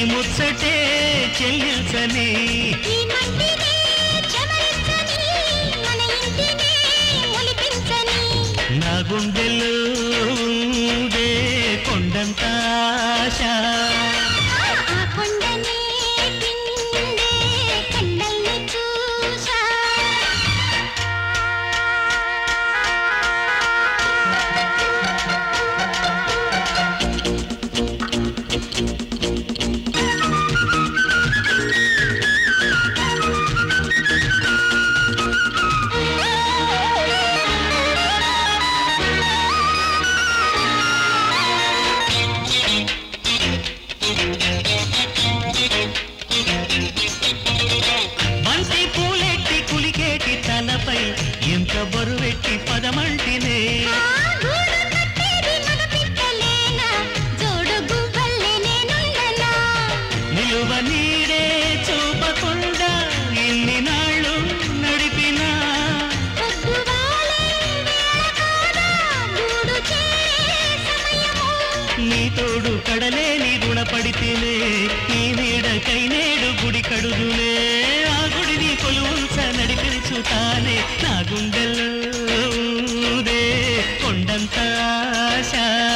ముచ్చటే చెల్లించని నా గుండెలో ఉందే కొండంత ఆశ ఎంత బరువెట్టి పదమంటినే నిలువ నీడే చూపకుండా ఇన్ని నాళ్ళు నడిపినా నీ తోడు కడలేని రుణపడితేనే నీ నీడకై నేడు గుడి కడుదులే ఆ గుడిని కొలువుంచ నడిపించుతానే నా గుండెల్లో ఊదే కొండంత ఆశ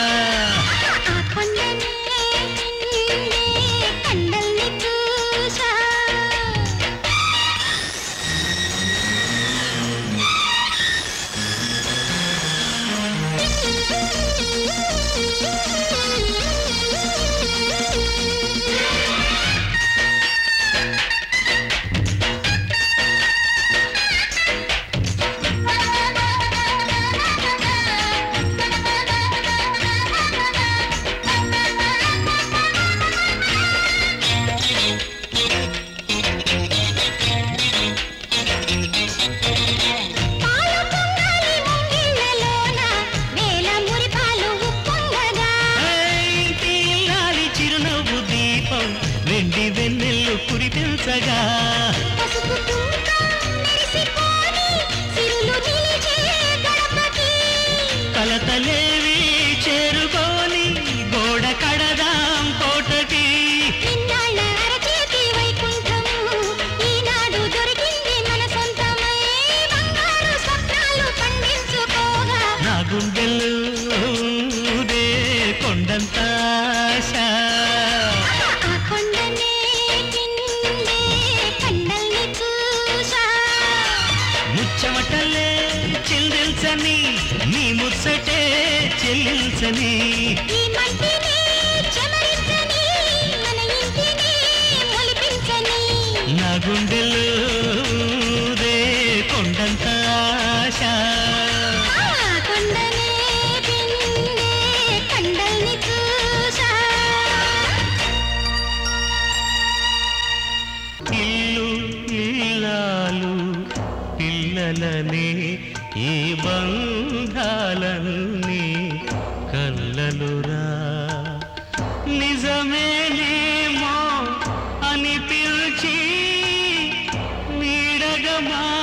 వెండి వెన్నెల్లు కురిపించగా కలతలేవి చేరుకొని గోడ కడదాం కోటకి నా గుండెల్లో ఊదే కొండంత ఆశ ముచ్చమటలే చెల్లించని నీ ముచ్చటే చెల్లించని నా గుండెలో ఊదే కొండంత ఆశ ఇల్లు ఇల్లాలు పిల్లలనే ఈ బంధాలన్నీ కళ్ళలురా నిజమేనేమో అని పిలిచి నీడగా